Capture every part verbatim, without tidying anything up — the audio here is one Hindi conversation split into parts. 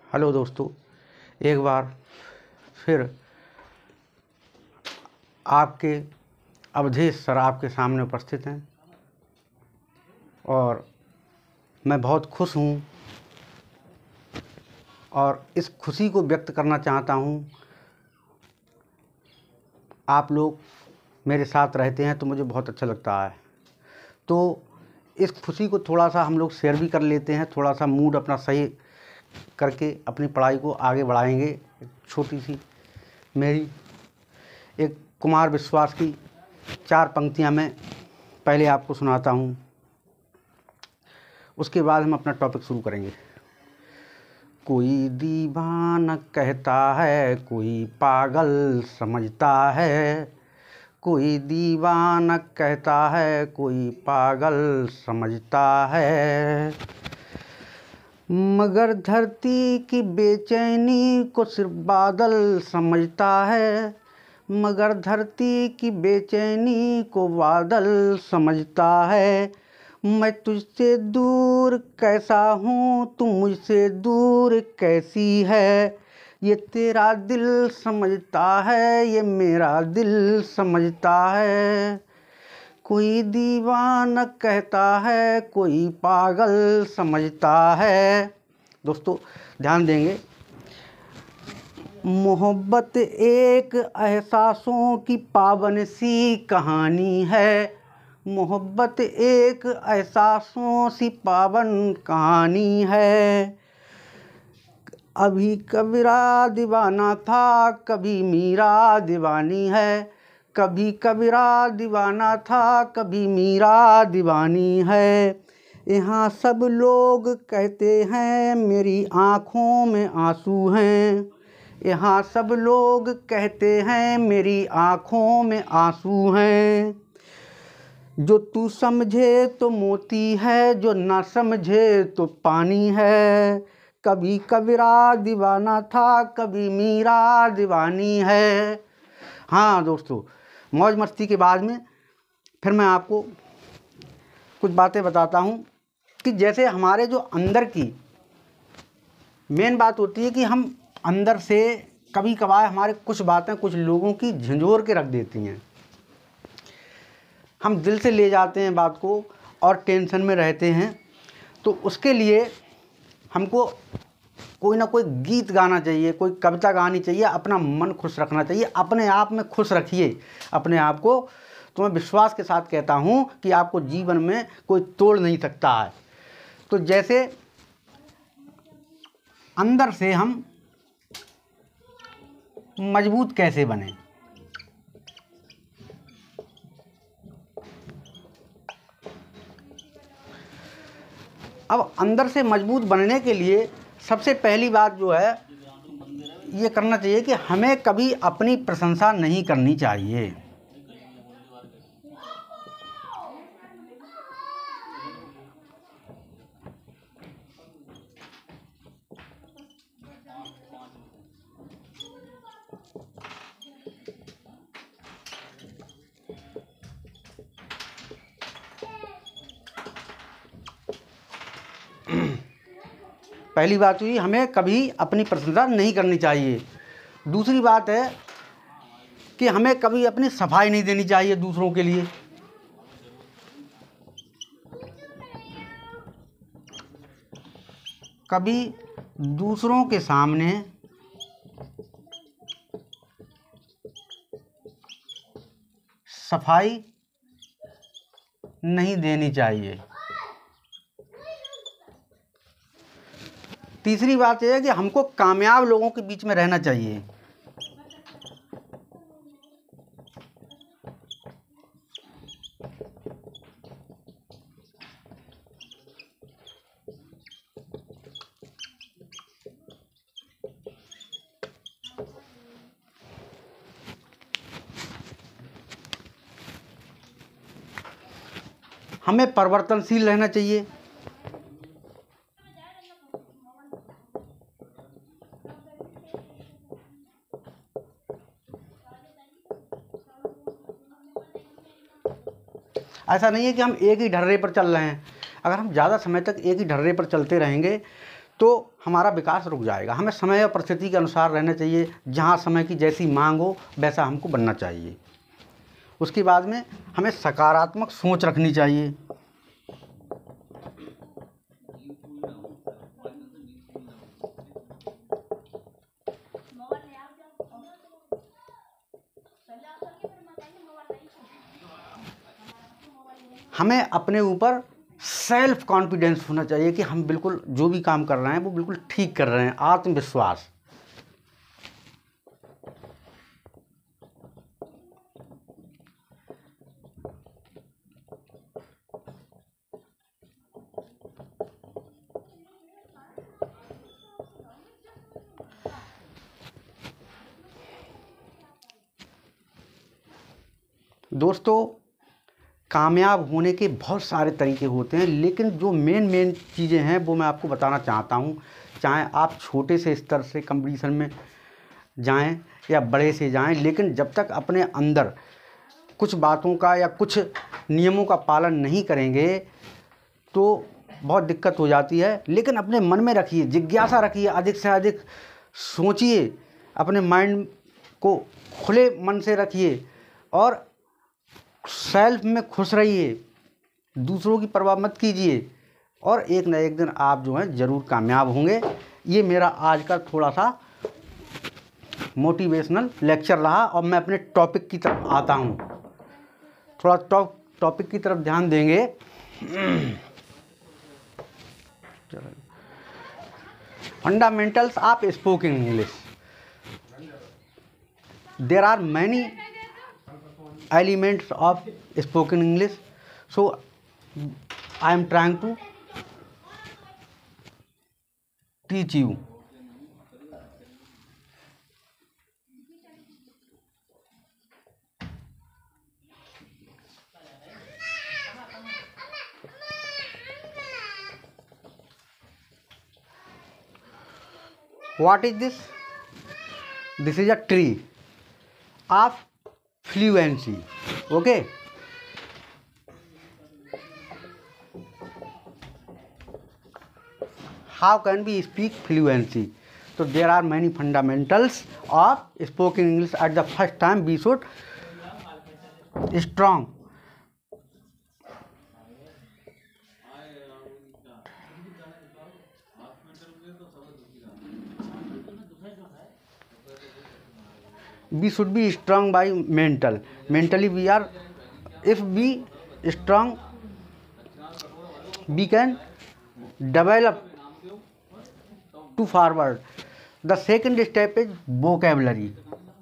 हेलो दोस्तों, एक बार फिर आपके अवधेश सर आपके सामने उपस्थित हैं और मैं बहुत खुश हूँ और इस खुशी को व्यक्त करना चाहता हूँ। आप लोग मेरे साथ रहते हैं तो मुझे बहुत अच्छा लगता है। तो इस खुशी को थोड़ा सा हम लोग शेयर भी कर लेते हैं, थोड़ा सा मूड अपना सही करके अपनी पढ़ाई को आगे बढ़ाएंगे। एक छोटी सी मेरी एक कुमार विश्वास की चार पंक्तियां मैं पहले आपको सुनाता हूं, उसके बाद हम अपना टॉपिक शुरू करेंगे। कोई दीवाना कहता है, कोई पागल समझता है। कोई दीवाना कहता है, कोई पागल समझता है। मगर धरती की बेचैनी को सिर्फ बादल समझता है। मगर धरती की बेचैनी को बादल समझता है। मैं तुझसे दूर कैसा हूँ, तू मुझसे दूर कैसी है। ये तेरा दिल समझता है, ये मेरा दिल समझता है। कोई दीवाना कहता है, कोई पागल समझता है। दोस्तों ध्यान देंगे, मोहब्बत एक एहसासों की पावन सी कहानी है। मोहब्बत एक एहसासों सी पावन कहानी है। अभी कबीरा दीवाना था, कभी मीरा दीवानी है। कभी कबीरा दीवाना था, कभी मीरा दीवानी है। यहाँ सब लोग कहते हैं मेरी आँखों में आंसू हैं। यहाँ सब लोग कहते हैं मेरी आँखों में आंसू हैं। जो तू समझे तो मोती है, जो ना समझे तो पानी है। कभी कबीरा दीवाना था, कभी मीरा दीवानी है। हाँ दोस्तों, मौज मस्ती के बाद में फिर मैं आपको कुछ बातें बताता हूँ कि जैसे हमारे जो अंदर की मेन बात होती है कि हम अंदर से कभी कभार हमारे कुछ बातें कुछ लोगों की झंझोर के रख देती हैं। हम दिल से ले जाते हैं बात को और टेंशन में रहते हैं। तो उसके लिए हमको कोई ना कोई गीत गाना चाहिए, कोई कविता गानी चाहिए, अपना मन खुश रखना चाहिए। अपने आप में खुश रखिए अपने आप को। तो मैं विश्वास के साथ कहता हूँ कि आपको जीवन में कोई तोड़ नहीं सकता है। तो जैसे अंदर से हम मजबूत कैसे बने, अब अंदर से मजबूत बनने के लिए सबसे पहली बात जो है ये करना चाहिए कि हमें कभी अपनी प्रशंसा नहीं करनी चाहिए। पहली बात हुई, हमें कभी अपनी प्रशंसा नहीं करनी चाहिए। दूसरी बात है कि हमें कभी अपनी सफाई नहीं देनी चाहिए दूसरों के लिए। कभी दूसरों के सामने सफाई नहीं देनी चाहिए। तीसरी बात यह है कि हमको कामयाब लोगों के बीच में रहना चाहिए। हमें परिवर्तनशील रहना चाहिए। ऐसा नहीं है कि हम एक ही ढर्रे पर चल रहे हैं। अगर हम ज़्यादा समय तक एक ही ढर्रे पर चलते रहेंगे तो हमारा विकास रुक जाएगा। हमें समय और परिस्थिति के अनुसार रहना चाहिए, जहाँ समय की जैसी मांग हो वैसा हमको बनना चाहिए। उसके बाद में हमें सकारात्मक सोच रखनी चाहिए। हमें अपने ऊपर सेल्फ कॉन्फिडेंस होना चाहिए कि हम बिल्कुल जो भी काम कर रहे हैं वो बिल्कुल ठीक कर रहे हैं। आत्मविश्वास। दोस्तों, कामयाब होने के बहुत सारे तरीके होते हैं, लेकिन जो मेन मेन चीज़ें हैं वो मैं आपको बताना चाहता हूँ। चाहे आप छोटे से स्तर से कंपटीशन में जाएं या बड़े से जाएं, लेकिन जब तक अपने अंदर कुछ बातों का या कुछ नियमों का पालन नहीं करेंगे तो बहुत दिक्कत हो जाती है। लेकिन अपने मन में रखिए, जिज्ञासा रखिए, अधिक से अधिक सोचिए, अपने माइंड को खुले मन से रखिए और सेल्फ में खुश रहिए, दूसरों की परवाह मत कीजिए और एक न एक दिन आप जो हैं ज़रूर कामयाब होंगे। ये मेरा आज का थोड़ा सा मोटिवेशनल लेक्चर रहा और मैं अपने टॉपिक की तरफ आता हूँ। थोड़ा टॉप टॉपिक की तरफ ध्यान देंगे। Fundamentals of spoken English. There are many elements of spoken English, so I am trying to teach you. What is this? This is a tree of fluency. Okay. How can we speak fluency? So there are many fundamentals of spoken English. At the first time we should strong. We should be strong by mental. Mentally we are, if we strong, we can develop to forward. The second step is vocabulary.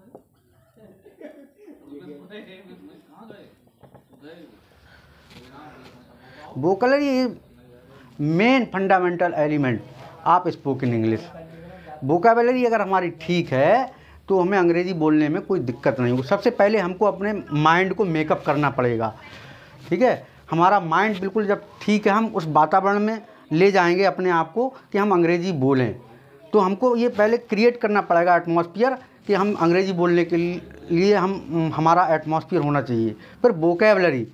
Vocabulary is main fundamental element of spoken English. vocabulary अगर हमारी ठीक है तो हमें अंग्रेज़ी बोलने में कोई दिक्कत नहीं होगी। सबसे पहले हमको अपने माइंड को मेकअप करना पड़ेगा। ठीक है, हमारा माइंड बिल्कुल जब ठीक है, हम उस वातावरण में ले जाएंगे अपने आप को कि हम अंग्रेज़ी बोलें। तो हमको ये पहले क्रिएट करना पड़ेगा एटमॉस्फेयर कि हम अंग्रेज़ी बोलने के लिए हम हमारा एटमॉस्फेयर होना चाहिए। फिर vocabulary,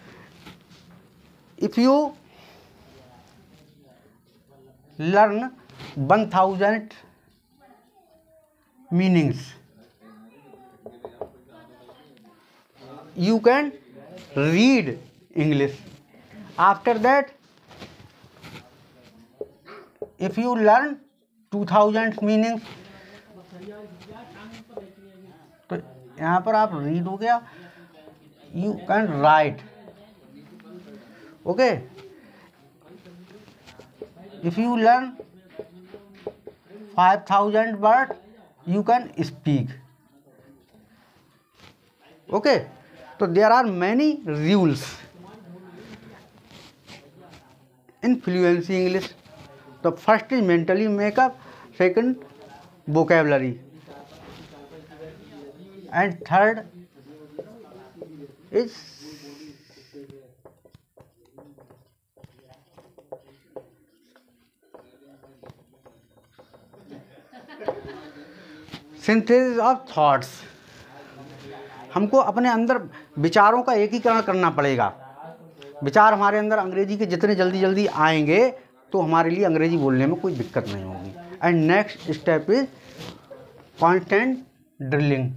if you learn one thousand meanings, you can read English. After that, if you learn two thousand meanings, तो यहाँ पर आप रीड हो गया, you can write. Okay, if you learn five thousand words, you can speak. Okay, so there are many rules in fluency English. The first is mentally makeup, second vocabulary, and third is synthesis of thoughts. हमको अपने अंदर विचारों का एकीकरण करना पड़ेगा। विचार हमारे अंदर अंग्रेजी के जितने जल्दी जल्दी आएंगे तो हमारे लिए अंग्रेजी बोलने में कोई दिक्कत नहीं होगी। And next step is constant drilling.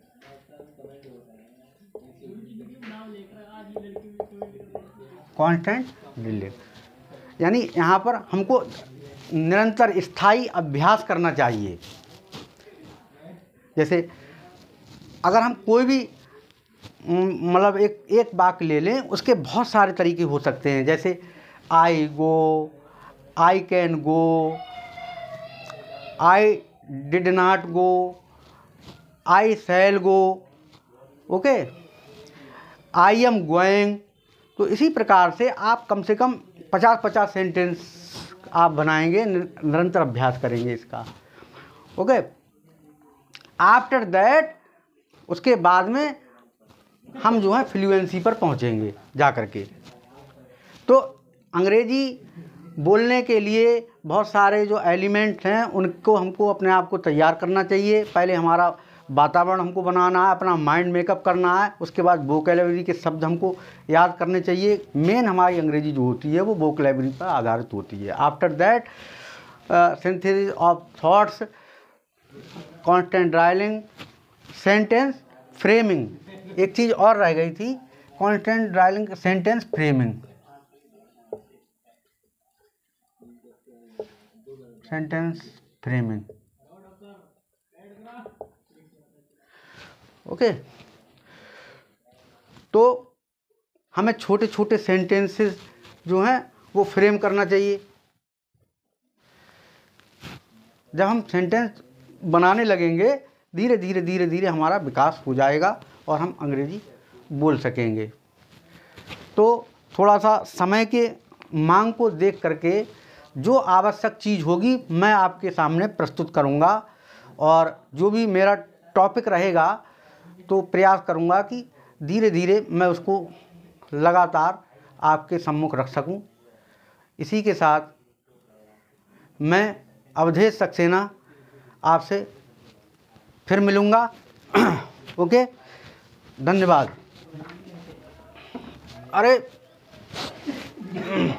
Constant drilling यानी यहाँ पर हमको निरंतर स्थायी अभ्यास करना चाहिए। जैसे अगर हम कोई भी मतलब एक एक वाक्य ले लें, उसके बहुत सारे तरीके हो सकते हैं। जैसे I go, I can go, I did not go, I shall go, okay, I am going. तो इसी प्रकार से आप कम से कम पचास पचास सेंटेंस आप बनाएंगे, निरंतर अभ्यास करेंगे इसका, ओके। आफ्टर दैट, उसके बाद में हम जो है फ्लुएंसी पर पहुंचेंगे जा कर के। तो अंग्रेजी बोलने के लिए बहुत सारे जो एलिमेंट हैं उनको हमको अपने आप को तैयार करना चाहिए। पहले हमारा वातावरण हमको बनाना है, अपना माइंड मेकअप करना है, उसके बाद वोकैबुलरी के शब्द हमको याद करने चाहिए। मेन हमारी अंग्रेजी जो होती है वो वोकैबुलरी पर आधारित होती है। After that synthesis of thoughts, constant drilling, sentence framing. एक चीज़ और रह गई थी, constant drilling, sentence framing. Sentence framing, okay. तो हमें छोटे छोटे सेंटेंसेस जो हैं वो फ्रेम करना चाहिए। जब हम सेंटेंस बनाने लगेंगे, धीरे धीरे धीरे धीरे हमारा विकास हो जाएगा और हम अंग्रेजी बोल सकेंगे। तो थोड़ा सा समय के मांग को देख करके जो आवश्यक चीज़ होगी मैं आपके सामने प्रस्तुत करूंगा, और जो भी मेरा टॉपिक रहेगा तो प्रयास करूंगा कि धीरे धीरे मैं उसको लगातार आपके सम्मुख रख सकूं। इसी के साथ मैं अवधेश सक्सेना आपसे फिर मिलूँगा, ओके, धन्यवाद। अरे